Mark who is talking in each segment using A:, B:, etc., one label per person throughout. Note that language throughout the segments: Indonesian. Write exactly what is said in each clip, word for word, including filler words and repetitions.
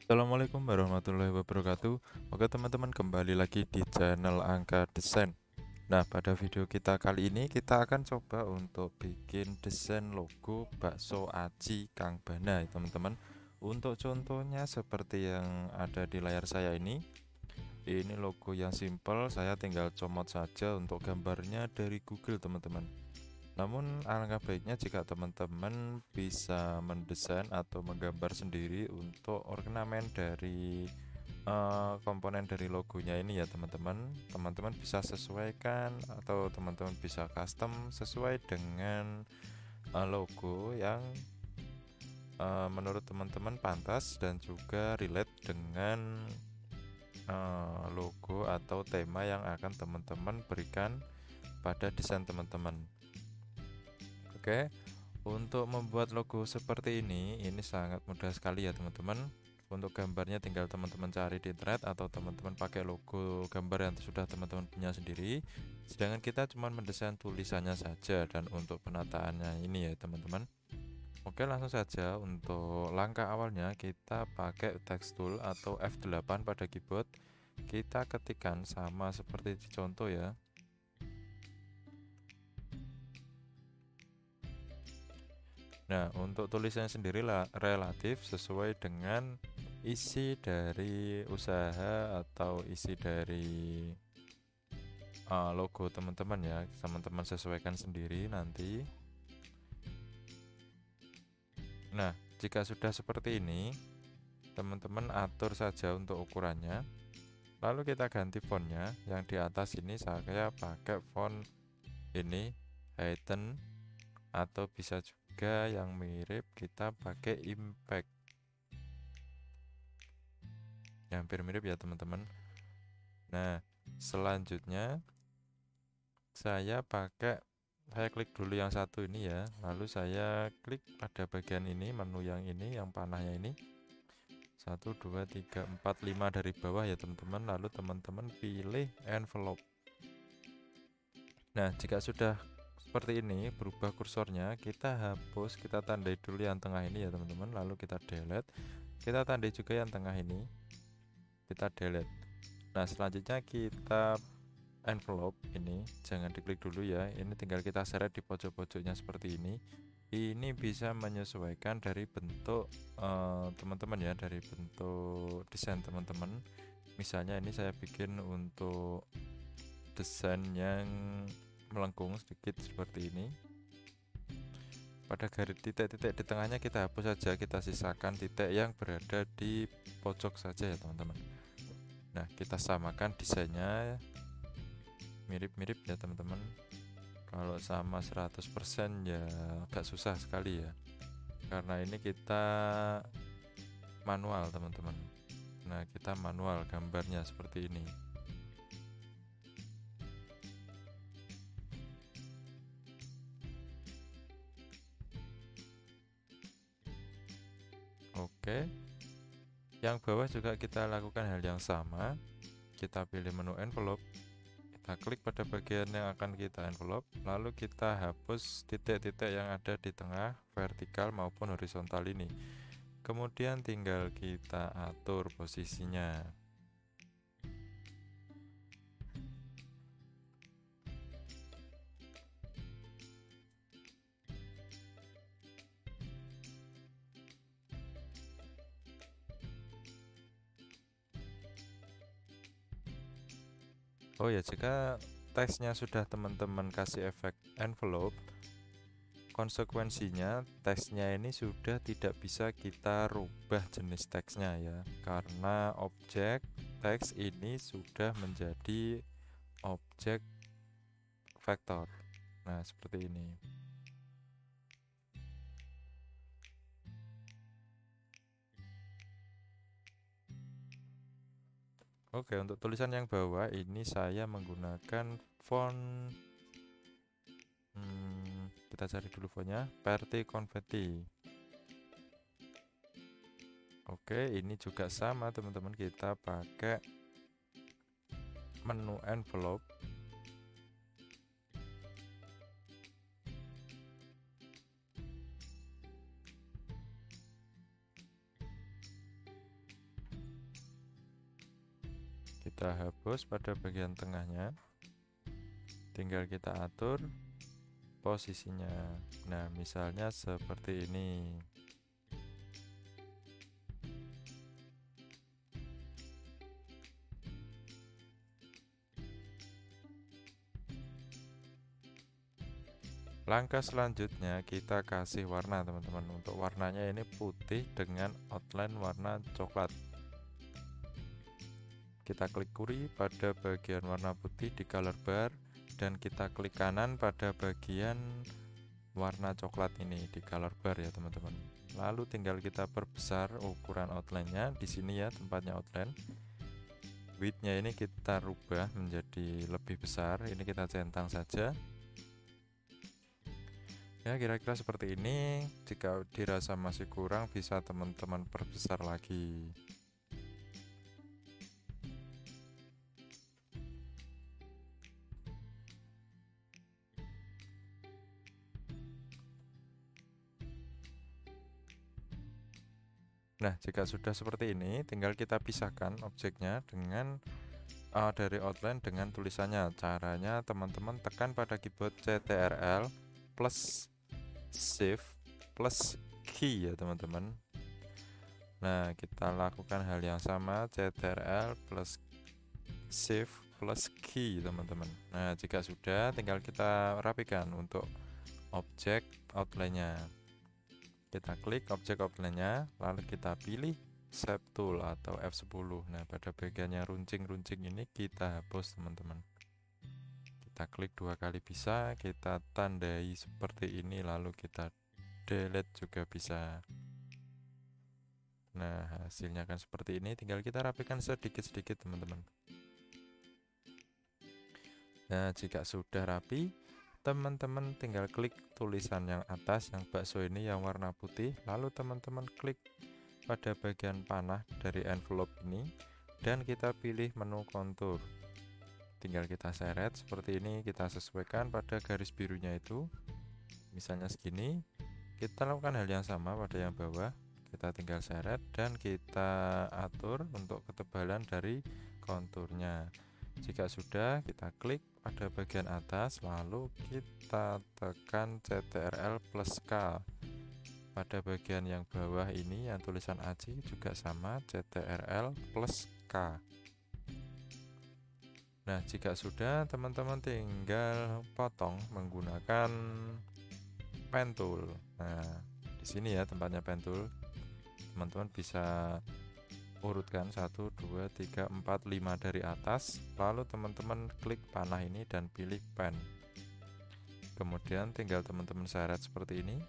A: Assalamualaikum warahmatullahi wabarakatuh. Oke teman-teman, kembali lagi di channel Angka Desain. Nah, pada video kita kali ini kita akan coba untuk bikin desain logo bakso aci Kang Bana ya teman-teman. Untuk contohnya seperti yang ada di layar saya ini. Ini logo yang simple, saya tinggal comot saja untuk gambarnya dari Google teman-teman. Namun alangkah baiknya jika teman-teman bisa mendesain atau menggambar sendiri untuk ornamen dari eh, komponen dari logonya ini ya teman-teman. Teman-teman bisa sesuaikan atau teman-teman bisa custom sesuai dengan eh, logo yang eh, menurut teman-teman pantas dan juga relate dengan eh, logo atau tema yang akan teman-teman berikan pada desain teman-teman. Oke, untuk membuat logo seperti ini, ini sangat mudah sekali ya teman-teman. Untuk gambarnya tinggal teman-teman cari di internet atau teman-teman pakai logo gambar yang sudah teman-teman punya sendiri. Sedangkan kita cuma mendesain tulisannya saja dan untuk penataannya ini ya teman-teman. Oke, langsung saja untuk langkah awalnya kita pakai text tool atau F delapan pada keyboard. Kita ketikkan sama seperti di contoh ya. Nah, untuk tulisannya sendiri lah relatif sesuai dengan isi dari usaha atau isi dari uh, logo teman-teman ya. Teman-teman sesuaikan sendiri nanti. Nah, jika sudah seperti ini, teman-teman atur saja untuk ukurannya. Lalu kita ganti fontnya. Yang di atas ini saya pakai font ini Heighten, atau bisa juga yang mirip kita pakai Impact. Ya, hampir mirip ya teman-teman. Nah, selanjutnya saya pakai saya klik dulu yang satu ini ya, lalu saya klik pada bagian ini, menu yang ini, yang panahnya ini, satu dua tiga empat lima dari bawah ya teman-teman. Lalu teman-teman pilih envelope. Nah, jika sudah seperti ini berubah kursornya, kita hapus, kita tandai dulu yang tengah ini ya teman-teman, lalu kita delete. Kita tandai juga yang tengah ini, kita delete. Nah, selanjutnya kita envelope ini jangan diklik dulu ya, ini tinggal kita seret di pojok-pojoknya seperti ini. Ini bisa menyesuaikan dari bentuk eh, teman-teman uh, ya, dari bentuk desain teman-teman. Misalnya ini saya bikin untuk desain yang melengkung sedikit seperti ini. Pada garis titik-titik di tengahnya kita hapus saja, kita sisakan titik yang berada di pojok saja ya teman-teman. Nah, kita samakan desainnya mirip-mirip ya teman-teman. Kalau sama seratus persen ya agak susah sekali ya, karena ini kita manual teman-teman. Nah, kita manual gambarnya seperti ini. Oke, yang bawah juga kita lakukan hal yang sama. Kita pilih menu envelope, kita klik pada bagian yang akan kita envelope, lalu kita hapus titik-titik yang ada di tengah vertikal maupun horizontal ini. Kemudian tinggal kita atur posisinya. Oh ya, jika teksnya sudah teman-teman kasih efek envelope, konsekuensinya teksnya ini sudah tidak bisa kita rubah jenis teksnya ya, karena objek teks ini sudah menjadi objek vektor. Nah, seperti ini. Oke, untuk tulisan yang bawah ini saya menggunakan font, hmm, kita cari dulu fontnya, Verti Confetti. Oke, ini juga sama teman-teman, kita pakai menu envelope. kita hapus pada bagian tengahnya, tinggal kita atur posisinya. Nah, misalnya seperti ini. Langkah selanjutnya kita kasih warna, teman-teman. Untuk warnanya ini putih dengan outline warna coklat. Kita klik kiri pada bagian warna putih di color bar, dan kita klik kanan pada bagian warna coklat ini di color bar ya, teman-teman. Lalu tinggal kita perbesar ukuran outline-nya. Di sini ya tempatnya outline. Width-nya ini kita rubah menjadi lebih besar. Ini kita centang saja. Ya, kira-kira seperti ini. Jika dirasa masih kurang, bisa teman-teman perbesar lagi. Nah, jika sudah seperti ini, tinggal kita pisahkan objeknya dengan uh, dari outline dengan tulisannya. Caranya teman-teman tekan pada keyboard C T R L plus Shift plus key ya, teman-teman. Nah, kita lakukan hal yang sama, C T R L plus Shift plus key, teman-teman. Nah, jika sudah, tinggal kita rapikan untuk objek outline-nya. Kita klik objek outline-nya, lalu kita pilih Shape Tool atau F sepuluh. Nah, pada bagiannya runcing-runcing ini kita hapus, teman-teman. Kita klik dua kali bisa, kita tandai seperti ini, lalu kita delete juga bisa. Nah, hasilnya akan seperti ini. Tinggal kita rapikan sedikit-sedikit, teman-teman. Nah, jika sudah rapi, teman-teman tinggal klik tulisan yang atas, yang bakso ini yang warna putih. Lalu teman-teman klik pada bagian panah dari envelope ini, dan kita pilih menu kontur. Tinggal kita seret seperti ini, kita sesuaikan pada garis birunya itu. Misalnya segini. Kita lakukan hal yang sama pada yang bawah. Kita tinggal seret dan kita atur untuk ketebalan dari konturnya. Jika sudah, kita klik pada bagian atas, lalu kita tekan C T R L plus K. Pada bagian yang bawah ini yang tulisan A C juga sama, C T R L plus K. Nah, jika sudah, teman-teman tinggal potong menggunakan pen tool. Nah, di sini ya tempatnya pen tool. Teman-teman bisa urutkan satu, dua, tiga, empat, lima dari atas. Lalu teman-teman klik panah ini dan pilih pen. Kemudian tinggal teman-teman seret seperti ini.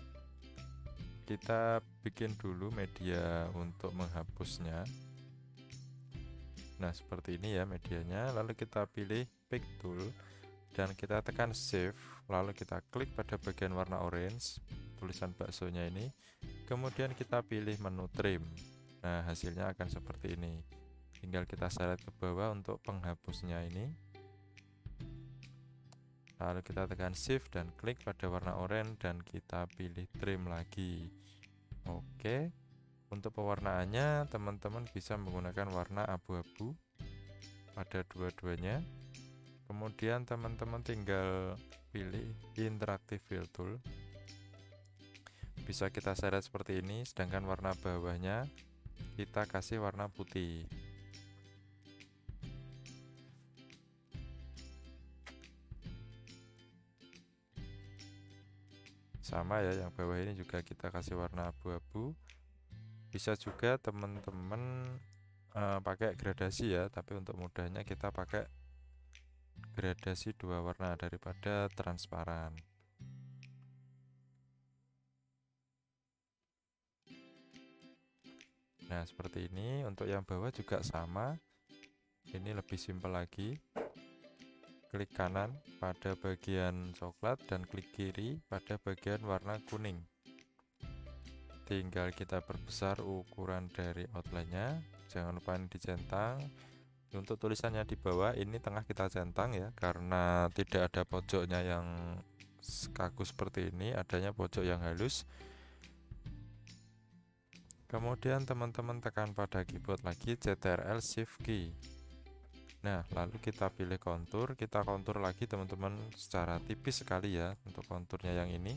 A: Kita bikin dulu media untuk menghapusnya. Nah, seperti ini ya medianya. Lalu kita pilih pick tool dan kita tekan shift, lalu kita klik pada bagian warna orange tulisan baksonya ini. Kemudian kita pilih menu trim. Nah, hasilnya akan seperti ini. Tinggal kita seret ke bawah untuk penghapusnya ini. Lalu kita tekan shift dan klik pada warna oranye dan kita pilih trim lagi. Oke. Untuk pewarnaannya, teman-teman bisa menggunakan warna abu-abu pada dua-duanya. Kemudian teman-teman tinggal pilih interactive fill tool. Bisa kita seret seperti ini, sedangkan warna bawahnya kita kasih warna putih. Sama ya, yang bawah ini juga kita kasih warna abu-abu. Bisa juga teman-teman uh, pakai gradasi ya, tapi untuk mudahnya kita pakai gradasi dua warna daripada transparan. Nah, seperti ini. Untuk yang bawah juga sama. Ini lebih simpel lagi. Klik kanan pada bagian coklat dan klik kiri pada bagian warna kuning. Tinggal kita perbesar ukuran dari outline-nya. Jangan lupa ini dicentang. Untuk tulisannya di bawah ini tengah kita centang ya, karena tidak ada pojoknya yang kaku seperti ini, adanya pojok yang halus. Kemudian teman-teman tekan pada keyboard lagi C T R L Shift key. Nah, lalu kita pilih kontur, kita kontur lagi teman-teman secara tipis sekali ya untuk konturnya yang ini.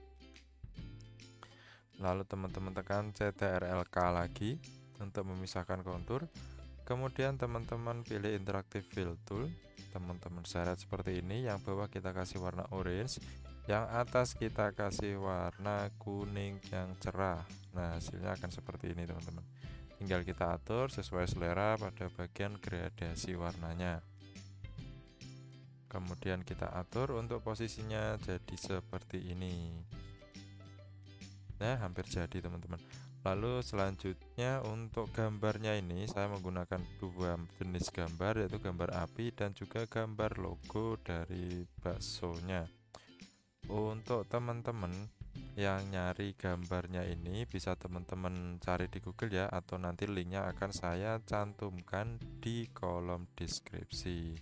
A: Lalu teman-teman tekan Ctrl K lagi untuk memisahkan kontur. Kemudian teman-teman pilih interactive fill tool, teman-teman seret seperti ini. Yang bawah kita kasih warna orange, yang atas kita kasih warna kuning yang cerah. Nah, hasilnya akan seperti ini teman-teman. Tinggal kita atur sesuai selera pada bagian gradasi warnanya. Kemudian kita atur untuk posisinya jadi seperti ini. Nah, hampir jadi teman-teman. Lalu selanjutnya untuk gambarnya ini saya menggunakan dua jenis gambar, yaitu gambar api dan juga gambar logo dari baksonya. Untuk teman-teman yang nyari gambarnya ini bisa teman-teman cari di Google ya, atau nanti linknya akan saya cantumkan di kolom deskripsi.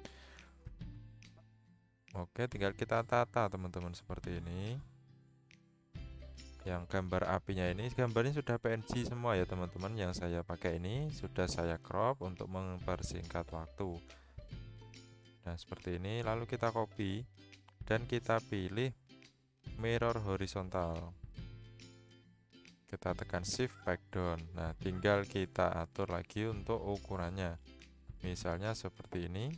A: Oke, tinggal kita tata teman-teman seperti ini. Yang gambar apinya ini, gambarnya sudah P N G semua ya teman-teman. Yang saya pakai ini sudah saya crop untuk mempersingkat waktu. Nah, seperti ini. Lalu kita copy dan kita pilih mirror horizontal. Kita tekan shift back down. Nah, tinggal kita atur lagi untuk ukurannya. Misalnya seperti ini.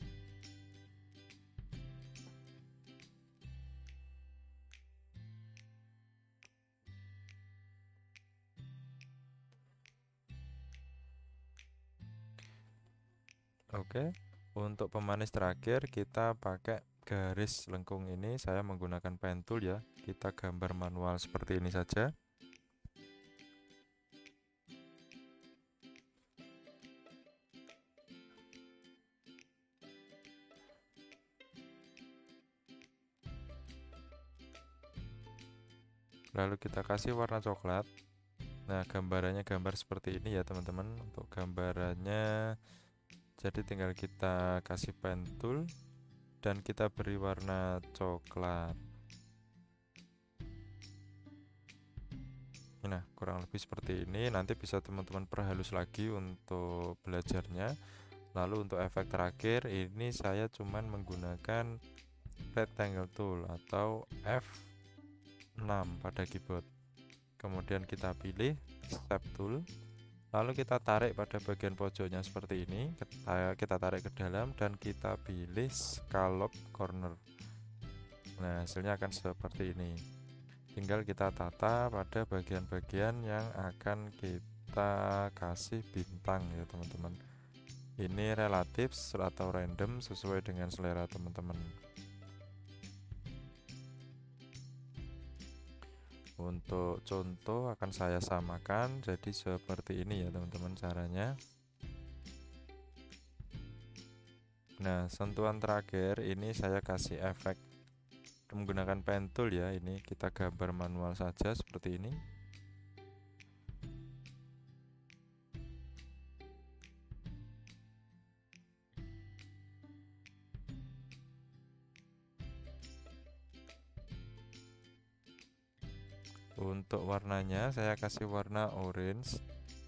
A: Oke, untuk pemanis terakhir kita pakai garis lengkung ini. Saya menggunakan pen tool ya. Kita gambar manual seperti ini saja. Lalu kita kasih warna coklat. Nah, gambarannya gambar seperti ini ya teman-teman. Untuk gambarannya, jadi tinggal kita kasih pen tool dan kita beri warna coklat. Nah, kurang lebih seperti ini. Nanti bisa teman-teman perhalus lagi untuk belajarnya. Lalu untuk efek terakhir ini saya cuman menggunakan rectangle tool atau F enam pada keyboard. Kemudian kita pilih step tool, lalu kita tarik pada bagian pojoknya seperti ini. Kita, kita tarik ke dalam dan kita pilih scallop corner. Nah, hasilnya akan seperti ini. Tinggal kita tata pada bagian-bagian yang akan kita kasih bintang ya teman-teman. Ini relatif atau random sesuai dengan selera teman-teman. Untuk contoh akan saya samakan jadi seperti ini ya teman-teman caranya. Nah, sentuhan terakhir ini saya kasih efek menggunakan pen tool ya. Ini kita gambar manual saja seperti ini. Untuk warnanya saya kasih warna orange.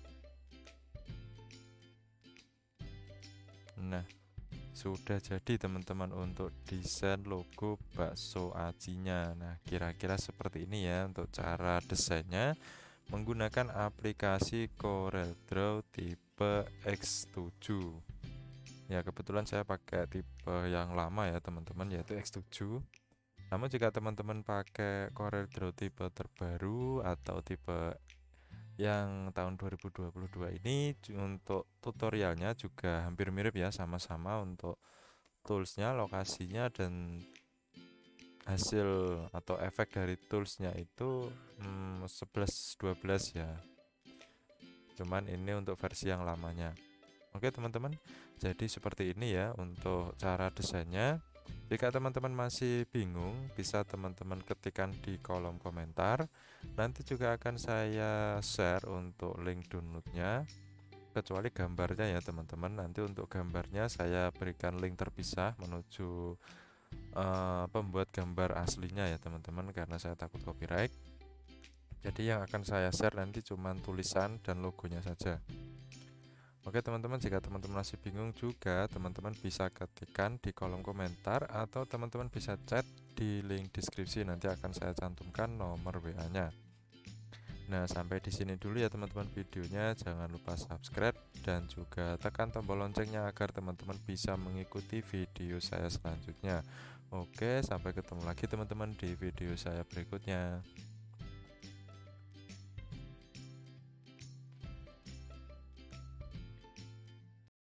A: Nah, sudah jadi teman-teman untuk desain logo bakso acinya. Nah, kira-kira seperti ini ya untuk cara desainnya menggunakan aplikasi CorelDRAW tipe X tujuh. Ya, kebetulan saya pakai tipe yang lama ya teman-teman, yaitu X tujuh. Namun jika teman-teman pakai CorelDRAW tipe terbaru atau tipe yang tahun dua ribu dua puluh dua ini, untuk tutorialnya juga hampir mirip ya, sama-sama untuk toolsnya, lokasinya, dan hasil atau efek dari toolsnya itu hmm, sebelas dua belas ya. Cuman ini untuk versi yang lamanya. Oke teman-teman, jadi seperti ini ya untuk cara desainnya. Jika teman-teman masih bingung, bisa teman-teman ketikkan di kolom komentar. Nanti juga akan saya share untuk link downloadnya, kecuali gambarnya ya teman-teman. Nanti untuk gambarnya saya berikan link terpisah menuju uh, pembuat gambar aslinya ya teman-teman, karena saya takut copyright. Jadi yang akan saya share nanti cuma tulisan dan logonya saja. Oke teman-teman, jika teman-teman masih bingung juga, teman-teman bisa ketikkan di kolom komentar atau teman-teman bisa chat di link deskripsi, nanti akan saya cantumkan nomor W A-nya. Nah, sampai di sini dulu ya teman-teman videonya. Jangan lupa subscribe dan juga tekan tombol loncengnya agar teman-teman bisa mengikuti video saya selanjutnya. Oke, sampai ketemu lagi teman-teman di video saya berikutnya.